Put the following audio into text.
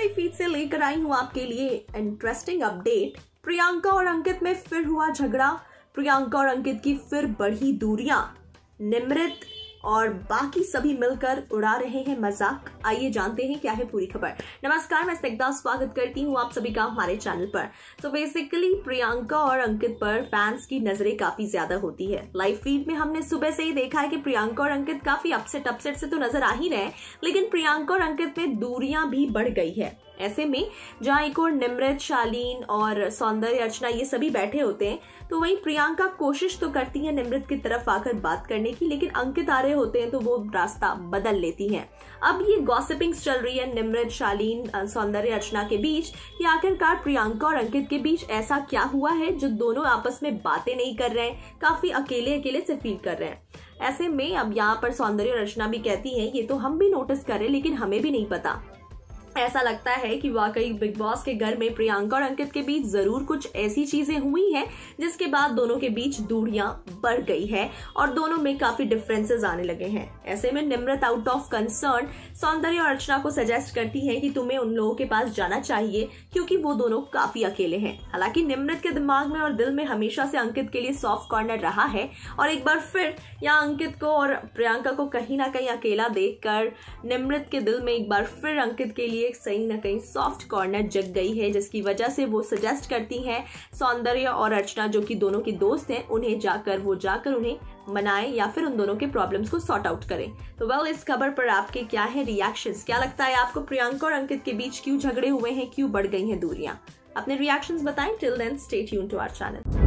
Life feed से लेकर आई हूँ आपके लिए इंटरेस्टिंग अपडेट। प्रियंका और अंकित में फिर हुआ झगड़ा। प्रियंका और अंकित की फिर बढ़ी दूरियां। निमृत और बाकी सभी मिलकर उड़ा रहे हैं मजाक। आइए जानते हैं क्या है पूरी खबर। नमस्कार, मैं स्निग्धा स्वागत करती हूँ आप सभी का हमारे चैनल पर। तो बेसिकली प्रियंका और अंकित पर फैंस की नजरें काफी ज्यादा होती है। लाइव फीड में हमने सुबह से ही देखा है कि प्रियंका और अंकित काफी अपसेट से तो नजर आ ही रहे हैं, लेकिन प्रियंका और अंकित में दूरियां भी बढ़ गई है। ऐसे में जहां एक और निमृत, शालीन और सौंदर्य, अर्चना ये सभी बैठे होते हैं, तो वहीं प्रियंका कोशिश तो करती है निमृत की तरफ आकर बात करने की, लेकिन अंकित आ रहे होते हैं तो वो रास्ता बदल लेती हैं। अब ये गॉसिपिंग्स चल रही है निमृत, शालीन, सौंदर्य, अर्चना के बीच कि आखिरकार प्रियंका और अंकित के बीच ऐसा क्या हुआ है जो दोनों आपस में बातें नहीं कर रहे हैं, काफी अकेले से फील कर रहे हैं। ऐसे में अब यहाँ पर सौंदर्य और अर्चना भी कहती है ये तो हम भी नोटिस कर रहे हैं, लेकिन हमें भी नहीं पता। ऐसा लगता है कि वाकई बिग बॉस के घर में प्रियंका और अंकित के बीच जरूर कुछ ऐसी चीजें हुई हैं जिसके बाद दोनों के बीच दूरियां बढ़ गई है और दोनों में काफी डिफरेंसेस आने लगे हैं। ऐसे में निमृत आउट ऑफ कंसर्न सौंदर्य और अर्चना को सजेस्ट करती है कि तुम्हें उन लोगों के पास जाना चाहिए क्योंकि वो दोनों काफी अकेले हैं। हालांकि निमृत के दिमाग में और दिल में हमेशा से अंकित के लिए सॉफ्ट कॉर्नर रहा है और एक बार फिर यहाँ अंकित को और प्रियंका को कहीं ना कहीं अकेला देखकर निमृत के दिल में एक बार फिर अंकित के लिए एक सही न कहीं सॉफ्ट कॉर्नर जग गई है, जिसकी वजह से वो सजेस्ट करती हैं सौंदर्य और अर्चना, जो कि दोनों की दोस्त हैं, उन्हें जाकर उन्हें मनाएं या फिर उन दोनों के प्रॉब्लम्स को सॉर्ट आउट करें। तो इस खबर पर आपके क्या है रिएक्शंस? क्या लगता है आपको प्रियंका और अंकित के बीच क्यों झगड़े हुए हैं, क्यों बढ़ गई हैं दूरियां? अपने रिएक्शंस बताएं। Till then stay tuned to our channel.